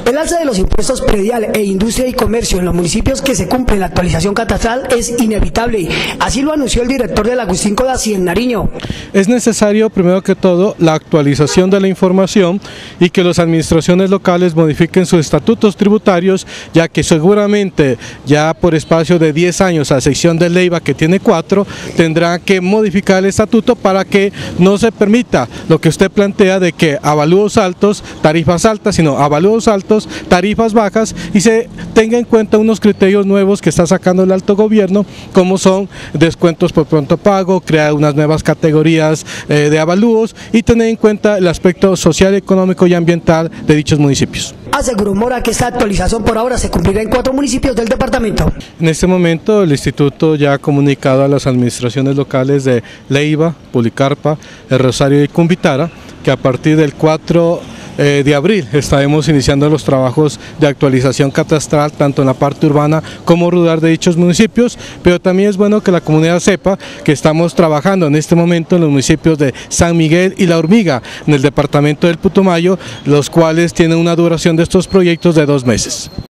El alza de los impuestos predial e industria y comercio en los municipios que se cumple la actualización catastral es inevitable. Así lo anunció el director del Agustín Codazzi en Nariño. Es necesario, primero que todo, la actualización de la información y que las administraciones locales modifiquen sus estatutos tributarios, ya que seguramente ya por espacio de 10 años, a excepción de Leiva, que tiene 4, tendrá que modificar el estatuto para que no se permita lo que usted plantea de que avalúos altos, tarifas altas, sino avalúos altos, tarifas bajas, y se tenga en cuenta unos criterios nuevos que está sacando el alto gobierno, como son descuentos por pronto pago, crear unas nuevas categorías de avalúos y tener en cuenta el aspecto social, económico y ambiental de dichos municipios. Aseguró Mora que esta actualización por ahora se cumplirá en 4 municipios del departamento. En este momento el instituto ya ha comunicado a las administraciones locales de Leiva, Policarpa, El Rosario y Cumbitara que a partir del 4 de abril estaremos iniciando los trabajos de actualización catastral tanto en la parte urbana como rural de dichos municipios, pero también es bueno que la comunidad sepa que estamos trabajando en este momento en los municipios de San Miguel y La Hormiga, en el departamento del Putumayo, los cuales tienen una duración de estos proyectos de 2 meses.